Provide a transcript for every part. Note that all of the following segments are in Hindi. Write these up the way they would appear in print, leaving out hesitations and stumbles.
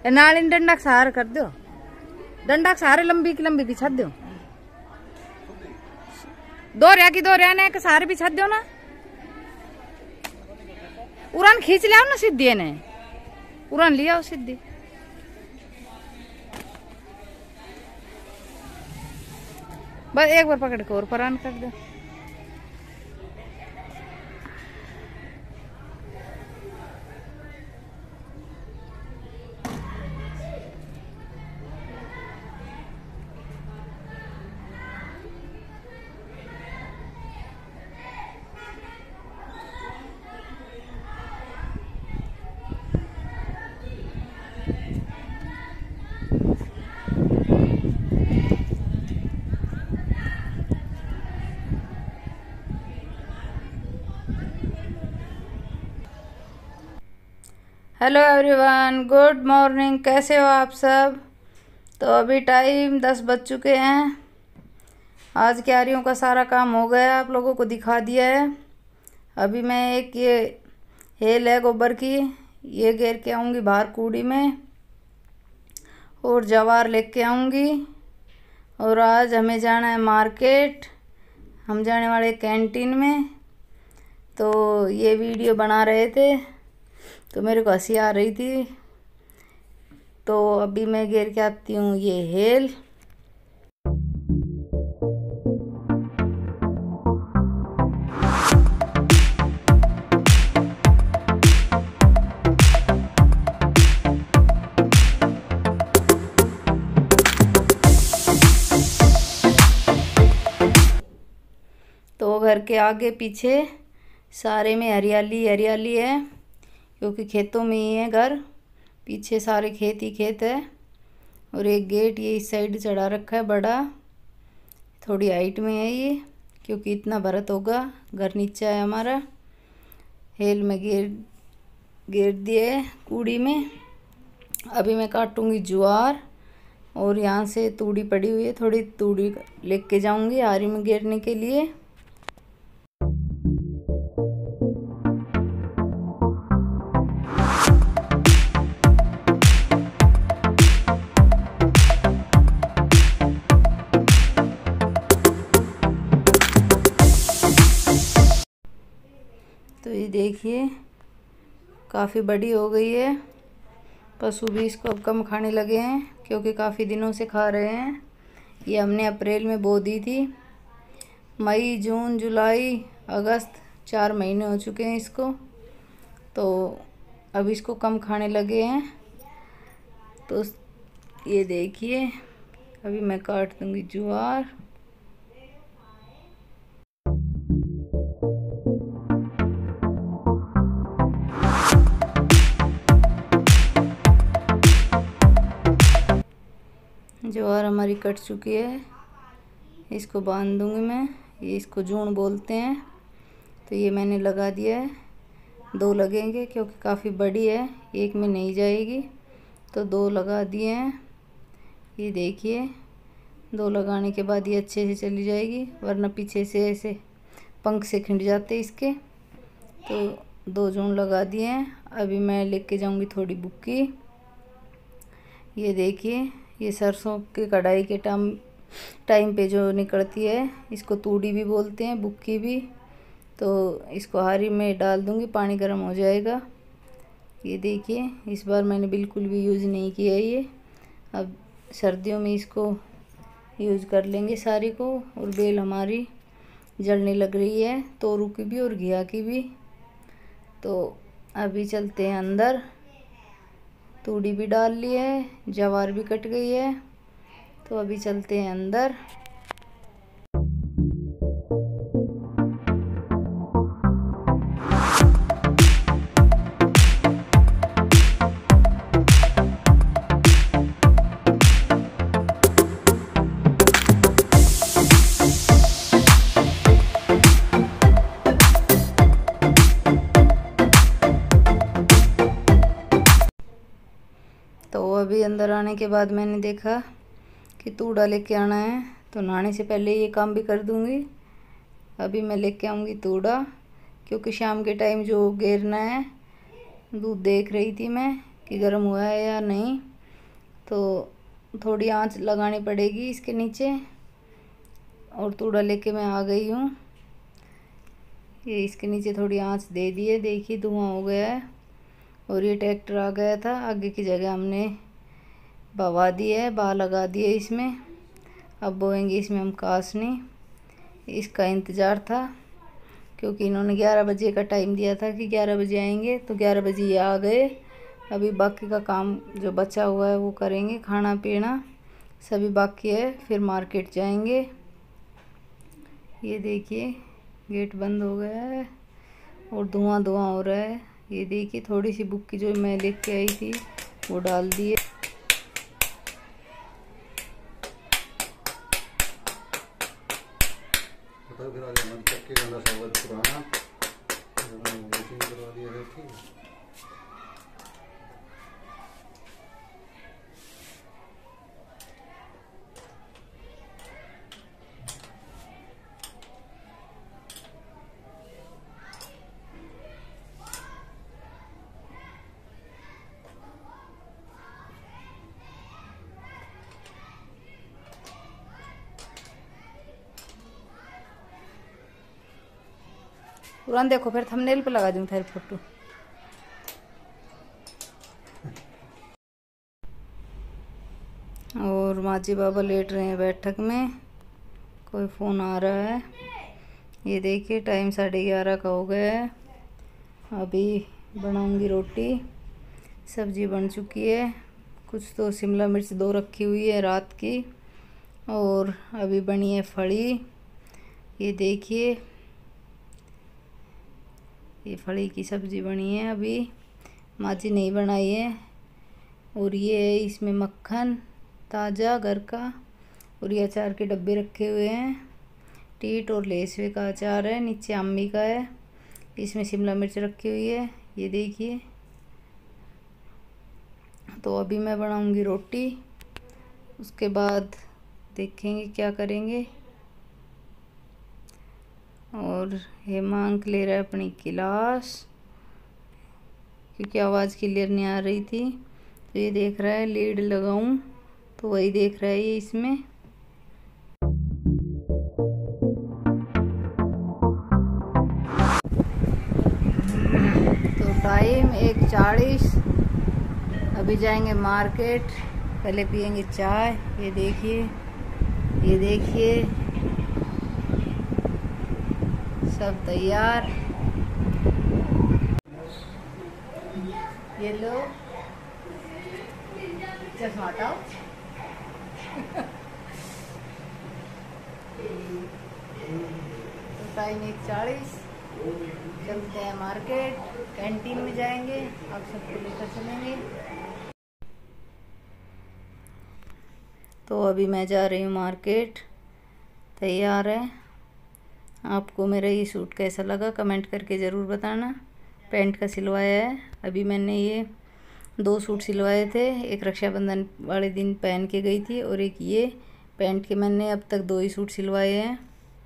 नाल इन डंडा सहार कर दो, डंडा सहारे लंबी की लंबी बिछा दो, दो रहा ने के सहारे बिछा दो ना, उड़ान खींच लिया ना सीधी ने, उड़ान लिया सीधी। बस एक बार पकड़ के और परान कर दो। Hello everyone, good morning. कैसे हो आप सब? तो अभी टाइम 10 बज चुके हैं। आज क्यारियों का सारा काम हो गया, आप लोगों को दिखा दिया है। अभी मैं एक ये हेल है गोबर की, ये घेर के आऊँगी बाहर कूड़ी में, और जवार लेके आऊँगी। और आज हमें जाना है मार्केट, हम जाने वाले कैंटीन में। तो ये वीडियो बना रहे थे तो मेरे को हंसी आ रही थी, तो अभी मैं घेर के आती हूँ ये हेल। तो घर के आगे पीछे सारे में हरियाली हरियाली है, क्योंकि खेतों में ही है घर, पीछे सारे खेत ही खेत है। और एक गेट ये इस साइड चढ़ा रखा है बड़ा, थोड़ी हाइट में है ये, क्योंकि इतना भरत होगा। घर नीचा है हमारा। हेल में घेर दिए है कूड़ी में। अभी मैं काटूंगी ज्वार, और यहाँ से तूड़ी पड़ी हुई है, थोड़ी तूड़ी लेके जाऊंगी आरी में घेरने के लिए। तो ये देखिए काफ़ी बड़ी हो गई है। पशु भी इसको अब कम खाने लगे हैं, क्योंकि काफ़ी दिनों से खा रहे हैं। ये हमने अप्रैल में बो दी थी। मई, जून, जुलाई, अगस्त 4 महीने हो चुके हैं इसको। तो अब इसको कम खाने लगे हैं। तो ये देखिए अभी मैं काट दूंगी ज्वार। ज्वार हमारी कट चुकी है, इसको बांध दूंगी मैं। ये इसको जून बोलते हैं। तो ये मैंने लगा दिया है, 2 लगेंगे क्योंकि काफ़ी बड़ी है, एक में नहीं जाएगी, तो 2 लगा दिए हैं। ये देखिए 2 लगाने के बाद ये अच्छे से चली जाएगी, वरना पीछे से ऐसे पंख से खिंड जाते इसके। तो 2 जून लगा दिए हैं। अभी मैं लेके जाऊंगी थोड़ी बुक्की। ये देखिए ये सरसों की कढ़ाई के टाइम पे जो निकलती है, इसको तूड़ी भी बोलते हैं, बुक्की भी। तो इसको हारी में डाल दूंगी, पानी गर्म हो जाएगा। ये देखिए इस बार मैंने बिल्कुल भी यूज़ नहीं किया ये। अब सर्दियों में इसको यूज़ कर लेंगे सारी को। और बेल हमारी जलने लग रही है, तोरू की भी और घिया की भी। तो अभी चलते हैं अंदर। तूड़ी भी डाल ली है, ज्वार भी कट गई है, तो अभी चलते हैं अंदर। तो अभी अंदर आने के बाद मैंने देखा कि तूड़ा लेके आना है, तो नहाने से पहले ये काम भी कर दूंगी। अभी मैं लेके आऊँगी तूड़ा, क्योंकि शाम के टाइम जो घेरना है, दूध देख रही थी मैं कि गर्म हुआ है या नहीं। तो थोड़ी आंच लगानी पड़ेगी इसके नीचे। और तूड़ा लेके मैं आ गई हूँ। ये इसके नीचे थोड़ी आंच दे दी है, देखिए धुआं हो गया है। और ये ट्रैक्टर आ गया था, आगे की जगह हमने बवा दी है, बा लगा दिए इसमें। अब बोएंगे इसमें हम कासनी। इसका इंतज़ार था क्योंकि इन्होंने 11 बजे का टाइम दिया था कि 11 बजे आएंगे, तो 11 बजे ये आ गए। अभी बाकी का काम जो बचा हुआ है वो करेंगे, खाना पीना सभी बाकी है, फिर मार्केट जाएंगे। ये देखिए गेट बंद हो गया है और धुआं धुआं हो रहा है। ये देखिए थोड़ी सी बुक्की जो मैं लेके आई थी वो डाल दी है। फिर आगे मन चक्के गंदा सावध पुराना करवा दिया है। ठीक पुरान देखो, फिर थंबनेल पे लगा दूँ तेरी फोटो। और माजी बाबा लेट रहे हैं बैठक में, कोई फ़ोन आ रहा है। ये देखिए टाइम 11:30 का हो गया है। अभी बनाऊंगी रोटी, सब्जी बन चुकी है। कुछ तो शिमला मिर्च 2 रखी हुई है रात की, और अभी बनी है फली। ये देखिए ये फली की सब्ज़ी बनी है, अभी माजी नहीं बनाई है। और ये है इसमें मक्खन ताज़ा घर का, और ये अचार के डब्बे रखे हुए हैं। टीट और लेसवे का अचार है, नीचे अम्मी का है। इसमें शिमला मिर्च रखी हुई है, ये देखिए। तो अभी मैं बनाऊंगी रोटी, उसके बाद देखेंगे क्या करेंगे। और हेमांक ले रहा है अपनी गिलास, क्योंकि आवाज़ क्लियर नहीं आ रही थी। तो ये देख रहा है लीड लगाऊं, तो वही देख रहा है ये इसमें। तो टाइम 1:40, अभी जाएंगे मार्केट, पहले पियेंगे चाय। ये देखिए, ये देखिए सब तैयार। ये लो चश्मा हटाओ। तो टाइम 1:40, चलते हैं मार्केट, कैंटीन में जाएंगे, आप सबको लेकर चलेंगे। तो अभी मैं जा रही हूँ मार्केट, तैयार है। आपको मेरा ये सूट कैसा लगा कमेंट करके ज़रूर बताना। पैंट का सिलवाया है, अभी मैंने ये 2 सूट सिलवाए थे। एक रक्षाबंधन वाले दिन पहन के गई थी, और एक ये पैंट के मैंने अब तक 2 ही सूट सिलवाए हैं।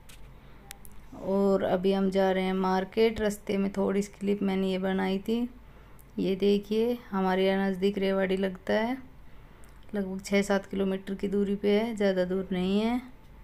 और अभी हम जा रहे हैं मार्केट। रास्ते में थोड़ी सी क्लिप मैंने ये बनाई थी, ये देखिए। हमारे यहाँ नज़दीक रेवाड़ी लगता है, लगभग 6-7 किलोमीटर की दूरी पे है, ज़्यादा दूर नहीं है।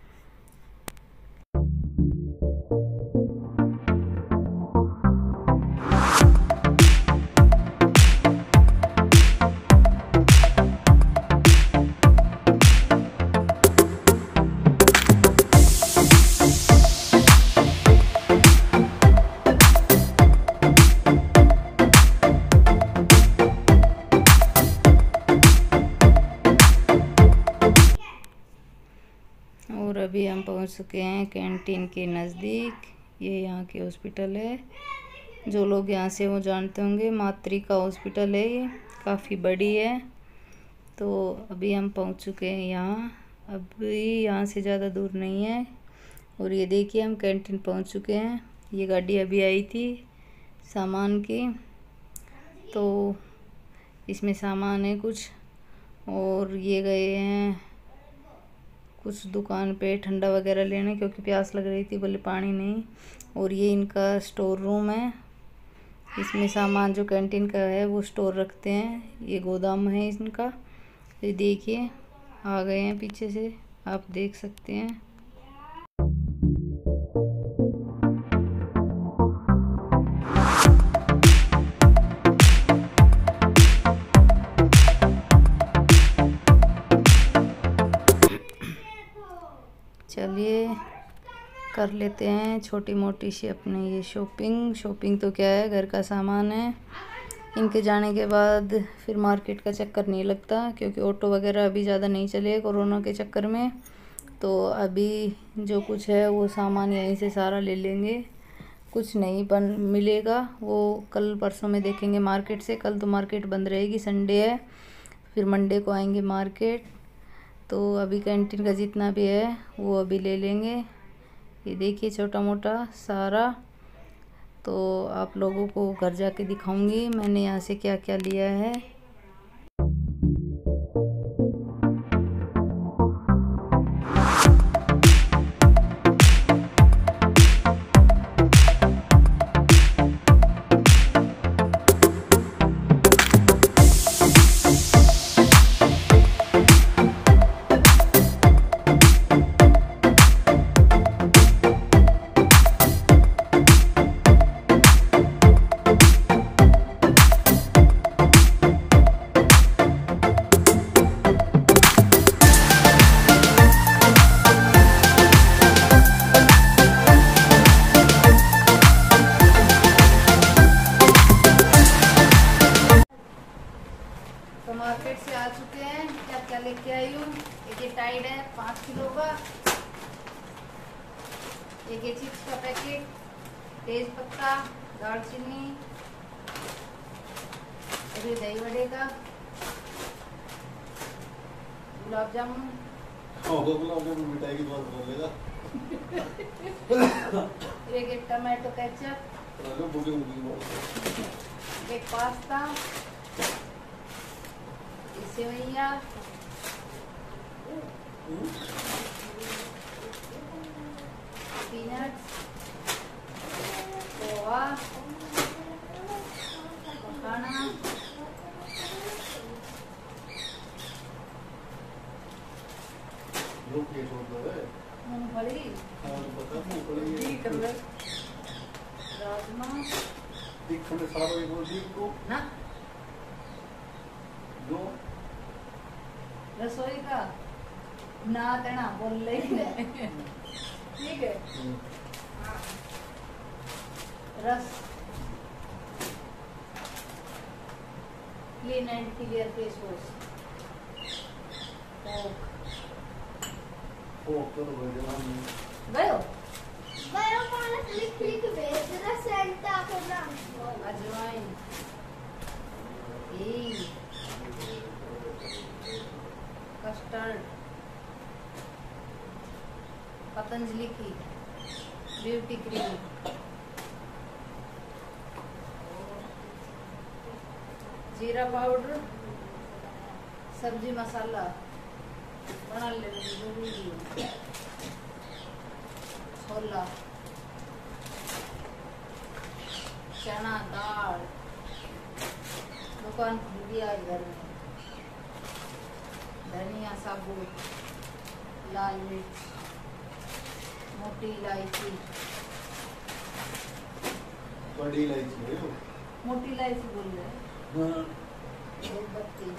और अभी हम पहुंच चुके हैं कैंटीन के नज़दीक। ये यहाँ के हॉस्पिटल है, जो लोग यहाँ से वो जानते होंगे, मातृका हॉस्पिटल है। ये काफ़ी बड़ी है। तो अभी हम पहुंच चुके हैं यहाँ, अभी यहाँ से ज़्यादा दूर नहीं है। और ये देखिए हम कैंटीन पहुंच चुके हैं। ये गाड़ी अभी आई थी सामान की, तो इसमें सामान है कुछ। और ये गए हैं कुछ दुकान पे ठंडा वगैरह लेने, क्योंकि प्यास लग रही थी, बोले पानी नहीं। और ये इनका स्टोर रूम है, इसमें सामान जो कैंटीन का है वो स्टोर रखते हैं। ये गोदाम है इनका, ये देखिए आ गए हैं पीछे से, आप देख सकते हैं। चलिए कर लेते हैं छोटी मोटी सी अपने ये शॉपिंग तो क्या है, घर का सामान है। इनके जाने के बाद फिर मार्केट का चक्कर नहीं लगता, क्योंकि ऑटो वगैरह अभी ज़्यादा नहीं चले कोरोना के चक्कर में। तो अभी जो कुछ है वो सामान यहीं से सारा ले लेंगे, कुछ नहीं मिलेगा वो कल परसों में देखेंगे मार्केट से। कल तो मार्केट बंद रहेगी, संडे है, फिर मंडे को आएंगे मार्केट। तो अभी कैंटीन का जितना भी है वो अभी ले लेंगे। ये देखिए छोटा मोटा सारा, तो आप लोगों को घर जाके दिखाऊंगी मैंने यहाँ से क्या क्या लिया है। तो मार्केट से आ चुके हैं, क्या क्या लेके आई हूँ। एक ये टाइड है 5 किलो का, एक ये चिप्स का पैकेट, तेज पत्ता, दालचीनी, और ये दही वड़े का, गुलाब जामुन, मिठाई की बात बोल लेगा। एक टमाटो केचप, एक पास्ता, सेवैया, पीनट्स, पोहा, मखाना, मूंगफली, राजमा ना, रसोई का ना करना बोल रही है। ठीक है। रस, clean and clear face wash, गयो अजवाइन, कस्टर्ड, पतंजलि की ब्यूटी क्रीम, जीरा पाउडर, सब्जी मसाला बना ले, छोला, चना दाल, दुकान खुल गया घर में, धनिया साबुत, लाल मिर्च, मोटी इलायची, बड़ी इलायची, मोटी इलायची बोल रहे हैं, धूपबत्ती,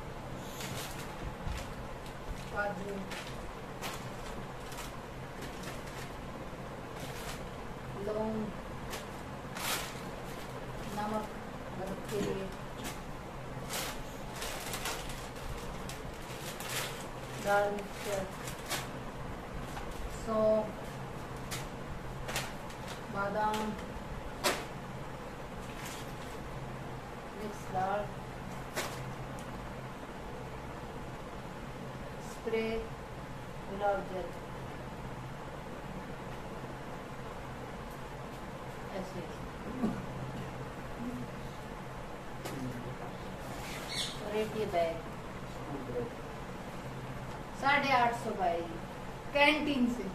काजू, लौंग, नमक बर्फ के लिए, दाल मिक्सचर, सौंफ, बादाम, मिक्स दाल, स्प्रे, गुलाब जल, ऐसे। और एक ये बैग 850 का है कैंटीन से।